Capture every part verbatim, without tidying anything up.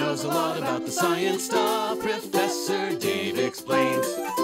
knows a lot about the science stuff. Professor Dave explains.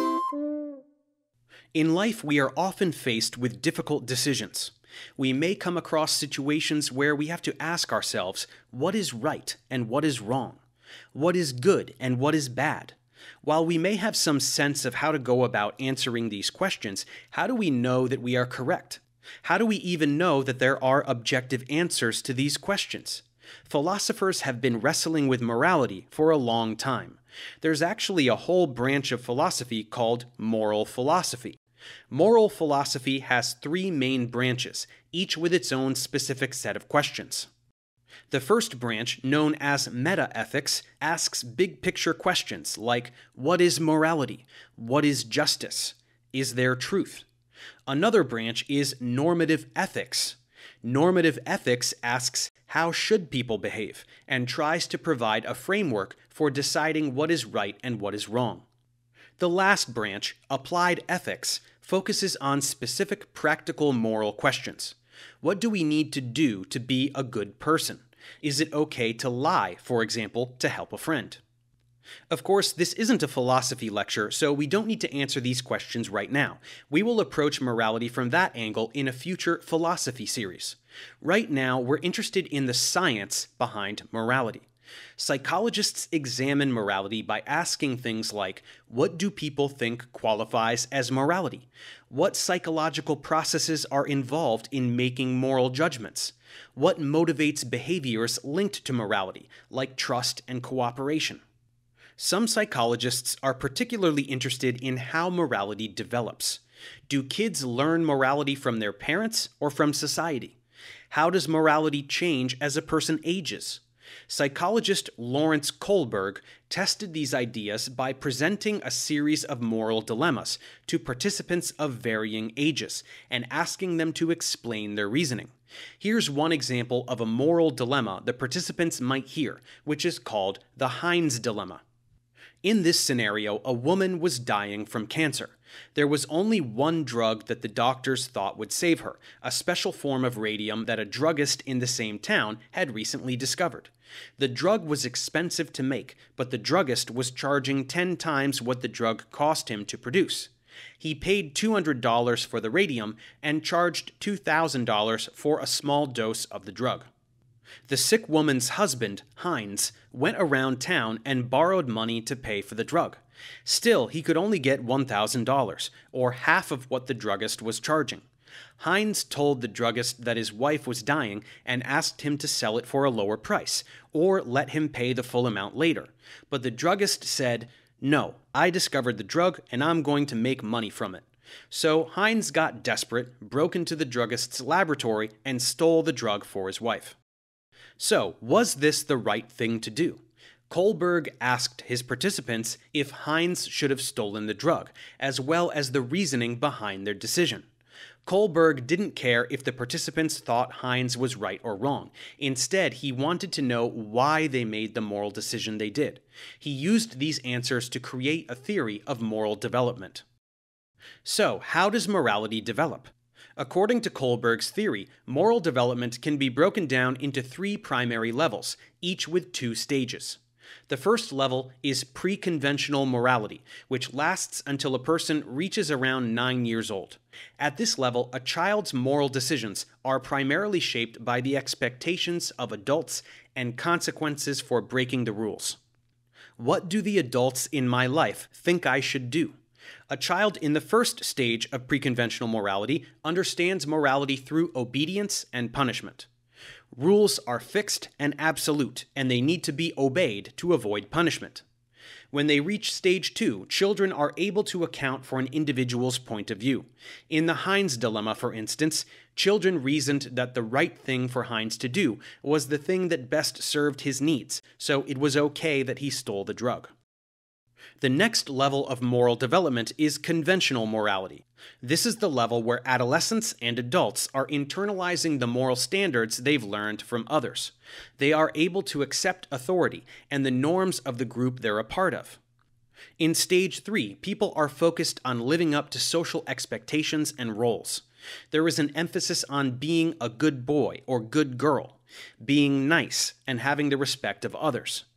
In life, we are often faced with difficult decisions. We may come across situations where we have to ask ourselves, what is right and what is wrong? What is good and what is bad? While we may have some sense of how to go about answering these questions, how do we know that we are correct? How do we even know that there are objective answers to these questions? Philosophers have been wrestling with morality for a long time. There's actually a whole branch of philosophy called moral philosophy. Moral philosophy has three main branches, each with its own specific set of questions. The first branch, known as meta-ethics, asks big-picture questions like, what is morality? What is justice? Is there truth? Another branch is normative ethics. Normative ethics asks, how should people behave, and tries to provide a framework for deciding what is right and what is wrong. The last branch, applied ethics, focuses on specific practical moral questions. What do we need to do to be a good person? Is it okay to lie, for example, to help a friend? Of course, this isn't a philosophy lecture, so we don't need to answer these questions right now. We will approach morality from that angle in a future philosophy series. Right now, we're interested in the science behind morality. Psychologists examine morality by asking things like, what do people think qualifies as morality? What psychological processes are involved in making moral judgments? What motivates behaviors linked to morality, like trust and cooperation? Some psychologists are particularly interested in how morality develops. Do kids learn morality from their parents or from society? How does morality change as a person ages? Psychologist Lawrence Kohlberg tested these ideas by presenting a series of moral dilemmas to participants of varying ages and asking them to explain their reasoning. Here's one example of a moral dilemma the participants might hear, which is called the Heinz dilemma. In this scenario, a woman was dying from cancer. There was only one drug that the doctors thought would save her, a special form of radium that a druggist in the same town had recently discovered. The drug was expensive to make, but the druggist was charging ten times what the drug cost him to produce. He paid two hundred dollars for the radium and charged two thousand dollars for a small dose of the drug. The sick woman's husband, Heinz, went around town and borrowed money to pay for the drug. Still, he could only get one thousand dollars, or half of what the druggist was charging. Heinz told the druggist that his wife was dying and asked him to sell it for a lower price, or let him pay the full amount later. But the druggist said, "No, I discovered the drug and I'm going to make money from it." So Heinz got desperate, broke into the druggist's laboratory, and stole the drug for his wife. So, was this the right thing to do? Kohlberg asked his participants if Heinz should have stolen the drug, as well as the reasoning behind their decision. Kohlberg didn't care if the participants thought Heinz was right or wrong. Instead, he wanted to know why they made the moral decision they did. He used these answers to create a theory of moral development. So, how does morality develop? According to Kohlberg's theory, moral development can be broken down into three primary levels, each with two stages. The first level is pre-conventional morality, which lasts until a person reaches around nine years old. At this level, a child's moral decisions are primarily shaped by the expectations of adults and consequences for breaking the rules. What do the adults in my life think I should do? A child in the first stage of pre-conventional morality understands morality through obedience and punishment. Rules are fixed and absolute, and they need to be obeyed to avoid punishment. When they reach stage two, children are able to account for an individual's point of view. In the Heinz dilemma, for instance, children reasoned that the right thing for Heinz to do was the thing that best served his needs, so it was okay that he stole the drug. The next level of moral development is conventional morality. This is the level where adolescents and adults are internalizing the moral standards they've learned from others. They are able to accept authority and the norms of the group they're a part of. In stage three, people are focused on living up to social expectations and roles. There is an emphasis on being a good boy or good girl, being nice, and having the respect of others.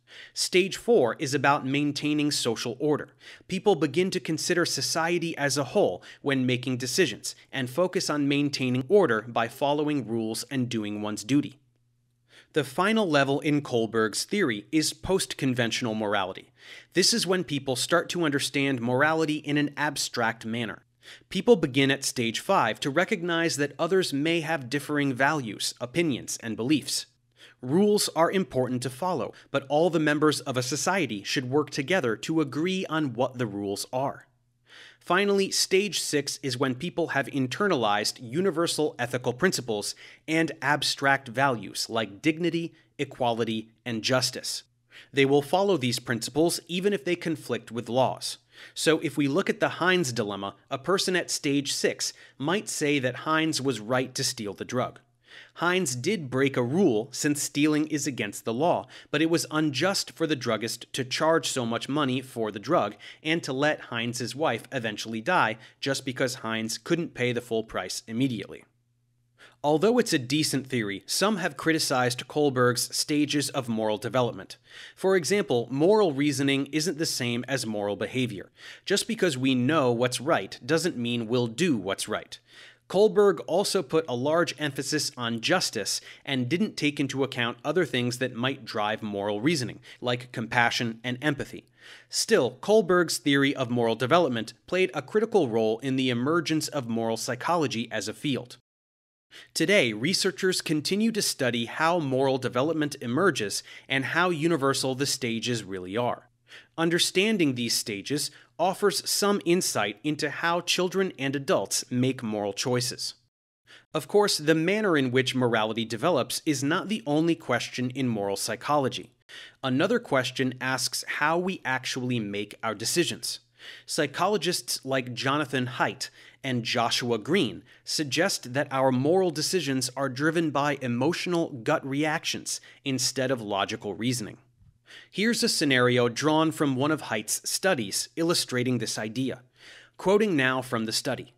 Stage four is about maintaining social order. People begin to consider society as a whole when making decisions, and focus on maintaining order by following rules and doing one's duty. The final level in Kohlberg's theory is post-conventional morality. This is when people start to understand morality in an abstract manner. People begin at stage five to recognize that others may have differing values, opinions, and beliefs. Rules are important to follow, but all the members of a society should work together to agree on what the rules are. Finally, stage six is when people have internalized universal ethical principles and abstract values like dignity, equality, and justice. They will follow these principles even if they conflict with laws. So if we look at the Heinz dilemma, a person at stage six might say that Heinz was right to steal the drug. Heinz did break a rule since stealing is against the law, but it was unjust for the druggist to charge so much money for the drug and to let Heinz's wife eventually die just because Heinz couldn't pay the full price immediately. Although it's a decent theory, some have criticized Kohlberg's stages of moral development. For example, moral reasoning isn't the same as moral behavior. Just because we know what's right doesn't mean we'll do what's right. Kohlberg also put a large emphasis on justice and didn't take into account other things that might drive moral reasoning, like compassion and empathy. Still, Kohlberg's theory of moral development played a critical role in the emergence of moral psychology as a field. Today, researchers continue to study how moral development emerges and how universal the stages really are. Understanding these stages offers some insight into how children and adults make moral choices. Of course, the manner in which morality develops is not the only question in moral psychology. Another question asks how we actually make our decisions. Psychologists like Jonathan Haidt and Joshua Green suggest that our moral decisions are driven by emotional gut reactions instead of logical reasoning. Here's a scenario drawn from one of Haidt's studies illustrating this idea. Quoting now from the study.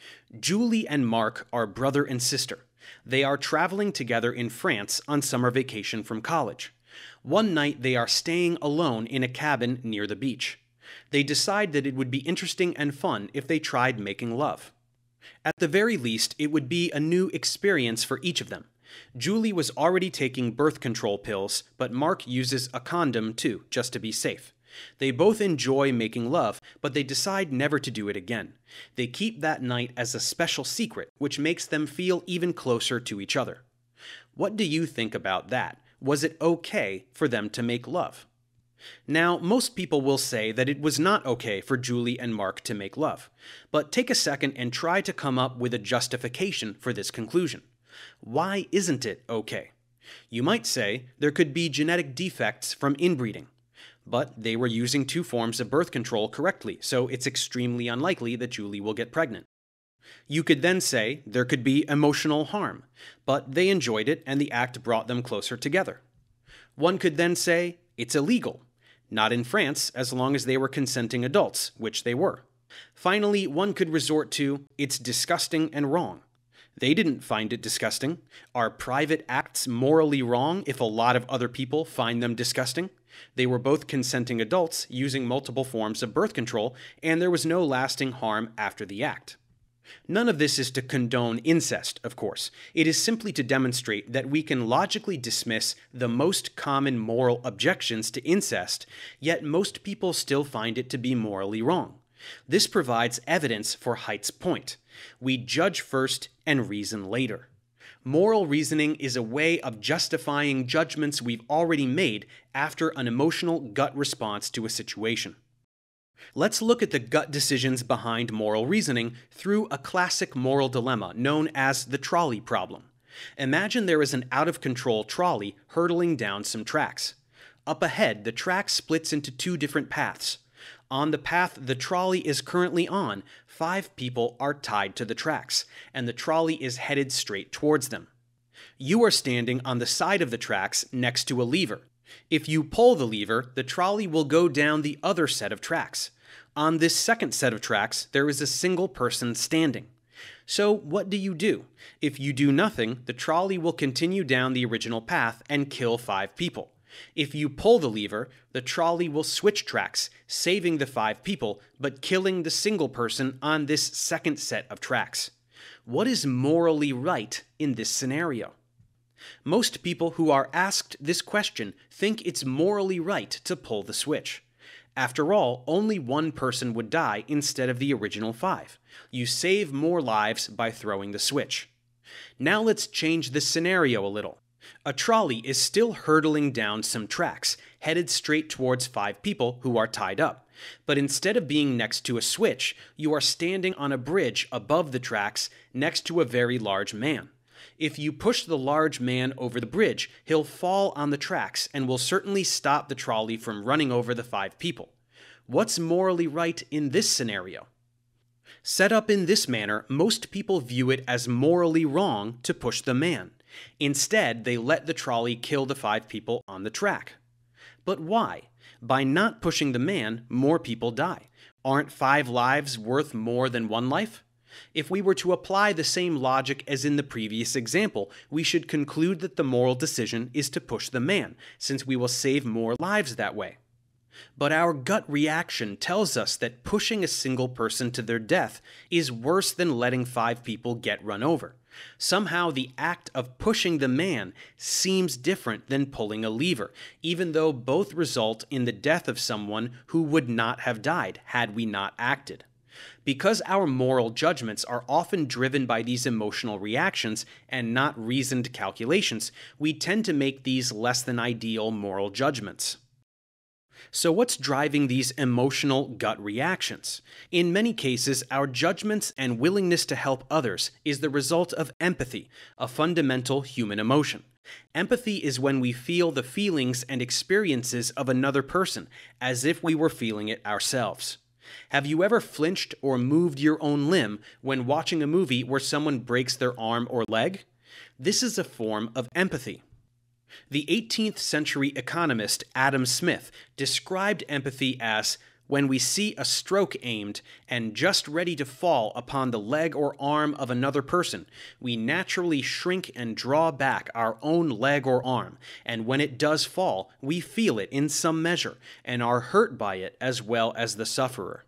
Julie and Mark are brother and sister. They are traveling together in France on summer vacation from college. One night they are staying alone in a cabin near the beach. They decide that it would be interesting and fun if they tried making love. At the very least, it would be a new experience for each of them. Julie was already taking birth control pills, but Mark uses a condom too, just to be safe. They both enjoy making love, but they decide never to do it again. They keep that night as a special secret, which makes them feel even closer to each other. What do you think about that? Was it okay for them to make love? Now, most people will say that it was not okay for Julie and Mark to make love, but take a second and try to come up with a justification for this conclusion. Why isn't it okay? You might say there could be genetic defects from inbreeding, but they were using two forms of birth control correctly, so it's extremely unlikely that Julie will get pregnant. You could then say there could be emotional harm, but they enjoyed it and the act brought them closer together. One could then say it's illegal. Not in France, as long as they were consenting adults, which they were. Finally, one could resort to, it's disgusting and wrong. They didn't find it disgusting. Are private acts morally wrong if a lot of other people find them disgusting? They were both consenting adults using multiple forms of birth control, and there was no lasting harm after the act. None of this is to condone incest, of course. It is simply to demonstrate that we can logically dismiss the most common moral objections to incest, yet most people still find it to be morally wrong. This provides evidence for Haidt's point. We judge first and reason later. Moral reasoning is a way of justifying judgments we've already made after an emotional gut response to a situation. Let's look at the gut decisions behind moral reasoning through a classic moral dilemma known as the trolley problem. Imagine there is an out-of-control trolley hurtling down some tracks. Up ahead, the track splits into two different paths. On the path the trolley is currently on, five people are tied to the tracks, and the trolley is headed straight towards them. You are standing on the side of the tracks next to a lever. If you pull the lever, the trolley will go down the other set of tracks. On this second set of tracks, there is a single person standing. So what do you do? If you do nothing, the trolley will continue down the original path and kill five people. If you pull the lever, the trolley will switch tracks, saving the five people, but killing the single person on this second set of tracks. What is morally right in this scenario? Most people who are asked this question think it's morally right to pull the switch. After all, only one person would die instead of the original five. You save more lives by throwing the switch. Now let's change the scenario a little. A trolley is still hurtling down some tracks, headed straight towards five people who are tied up. But instead of being next to a switch, you are standing on a bridge above the tracks next to a very large man. If you push the large man over the bridge, he'll fall on the tracks and will certainly stop the trolley from running over the five people. What's morally right in this scenario? Set up in this manner, most people view it as morally wrong to push the man. Instead, they let the trolley kill the five people on the track. But why? By not pushing the man, more people die. Aren't five lives worth more than one life? If we were to apply the same logic as in the previous example, we should conclude that the moral decision is to push the man, since we will save more lives that way. But our gut reaction tells us that pushing a single person to their death is worse than letting five people get run over. Somehow the act of pushing the man seems different than pulling a lever, even though both result in the death of someone who would not have died had we not acted. Because our moral judgments are often driven by these emotional reactions and not reasoned calculations, we tend to make these less than ideal moral judgments. So what's driving these emotional gut reactions? In many cases, our judgments and willingness to help others is the result of empathy, a fundamental human emotion. Empathy is when we feel the feelings and experiences of another person as if we were feeling it ourselves. Have you ever flinched or moved your own limb when watching a movie where someone breaks their arm or leg? This is a form of empathy. The eighteenth century economist Adam Smith described empathy as when we see a stroke aimed and just ready to fall upon the leg or arm of another person, we naturally shrink and draw back our own leg or arm, and when it does fall, we feel it in some measure and are hurt by it as well as the sufferer.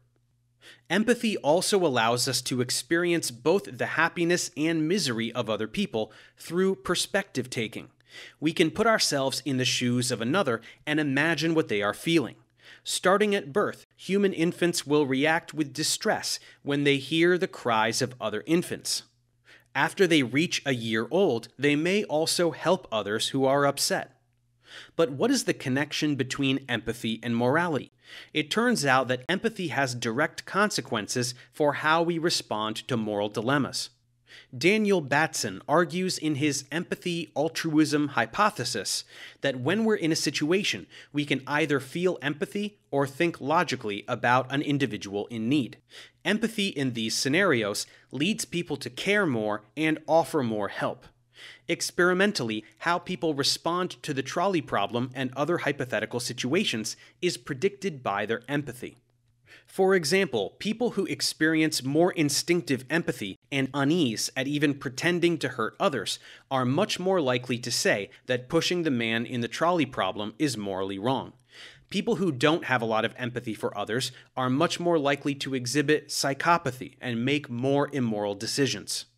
Empathy also allows us to experience both the happiness and misery of other people through perspective taking. We can put ourselves in the shoes of another and imagine what they are feeling. Starting at birth, human infants will react with distress when they hear the cries of other infants. After they reach a year old, they may also help others who are upset. But what is the connection between empathy and morality? It turns out that empathy has direct consequences for how we respond to moral dilemmas. Daniel Batson argues in his empathy-altruism hypothesis that when we're in a situation, we can either feel empathy or think logically about an individual in need. Empathy in these scenarios leads people to care more and offer more help. Experimentally, how people respond to the trolley problem and other hypothetical situations is predicted by their empathy. For example, people who experience more instinctive empathy and unease at even pretending to hurt others are much more likely to say that pushing the man in the trolley problem is morally wrong. People who don't have a lot of empathy for others are much more likely to exhibit psychopathy and make more immoral decisions.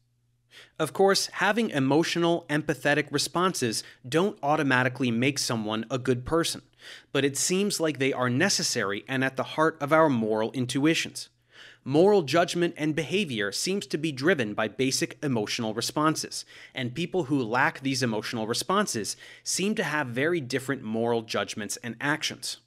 Of course, having emotional, empathetic responses don't automatically make someone a good person, but it seems like they are necessary and at the heart of our moral intuitions. Moral judgment and behavior seems to be driven by basic emotional responses, and people who lack these emotional responses seem to have very different moral judgments and actions.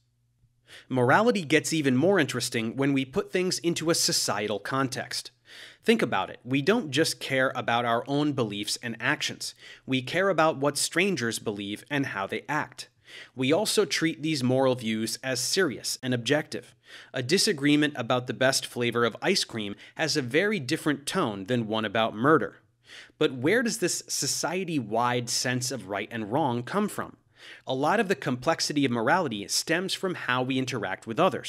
Morality gets even more interesting when we put things into a societal context. Think about it. We don't just care about our own beliefs and actions. We care about what strangers believe and how they act. We also treat these moral views as serious and objective. A disagreement about the best flavor of ice cream has a very different tone than one about murder. But where does this society-wide sense of right and wrong come from? A lot of the complexity of morality stems from how we interact with others.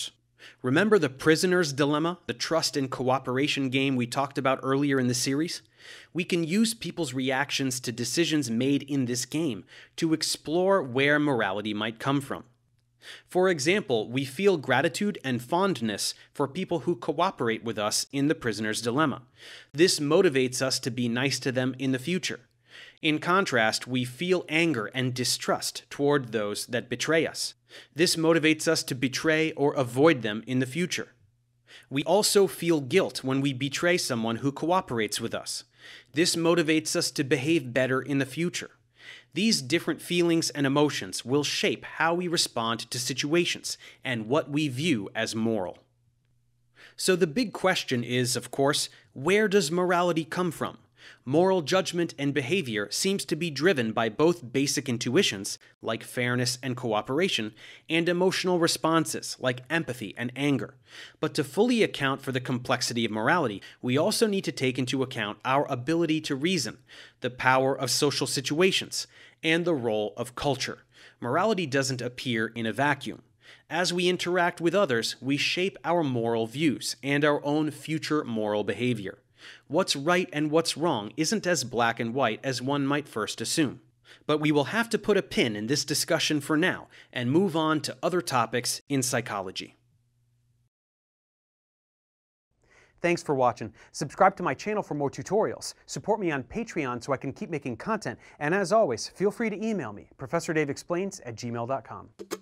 Remember the prisoner's dilemma, the trust and cooperation game we talked about earlier in the series? We can use people's reactions to decisions made in this game to explore where morality might come from. For example, we feel gratitude and fondness for people who cooperate with us in the prisoner's dilemma. This motivates us to be nice to them in the future. In contrast, we feel anger and distrust toward those that betray us. This motivates us to betray or avoid them in the future. We also feel guilt when we betray someone who cooperates with us. This motivates us to behave better in the future. These different feelings and emotions will shape how we respond to situations and what we view as moral. So the big question is, of course, where does morality come from? Moral judgment and behavior seems to be driven by both basic intuitions, like fairness and cooperation, and emotional responses, like empathy and anger. But to fully account for the complexity of morality, we also need to take into account our ability to reason, the power of social situations, and the role of culture. Morality doesn't appear in a vacuum. As we interact with others, we shape our moral views and our own future moral behavior. What's right and what's wrong isn't as black and white as one might first assume. But we will have to put a pin in this discussion for now and move on to other topics in psychology. Thanks for watching. Subscribe to my channel for more tutorials. Support me on Patreon so I can keep making content. And as always, feel free to email me, professor dave explains at gmail dot com.